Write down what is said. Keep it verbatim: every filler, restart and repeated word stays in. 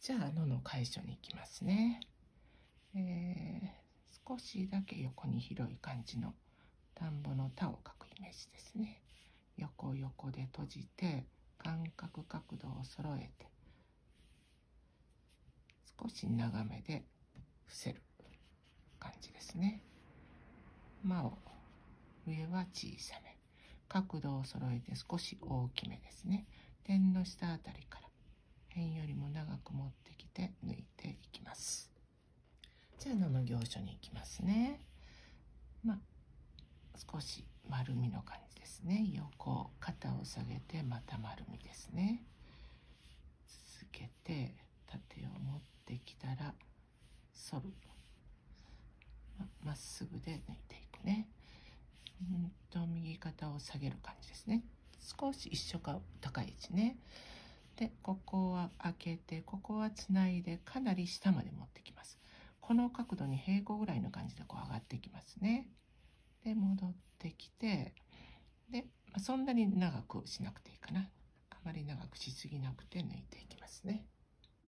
じゃあのの解消に行きますね。えー、少しだけ横に広い感じの田んぼの田を描くイメージですね。横横で閉じて間隔角度を揃えて少し長めで伏せる感じですね。間を上は小さめ、角度を揃えて少し大きめですね。点の下あたりから辺よりも長く持ってきて抜いていきます。じゃあのの行書に行きますね。まあ少し丸みの感じですね。横、肩を下げてまた丸みですね。続けて縦を持ってきたら反る。まっすぐで抜いていくね。うんと右肩を下げる感じですね。少し一緒か高い位置ね。でここは開けて、ここはつないでかなり下まで持ってきます。この角度に平行ぐらいの感じでこう上がってきますね。で戻ってきて、でそんなに長くしなくていいかな。あまり長くしすぎなくて抜いていきますね。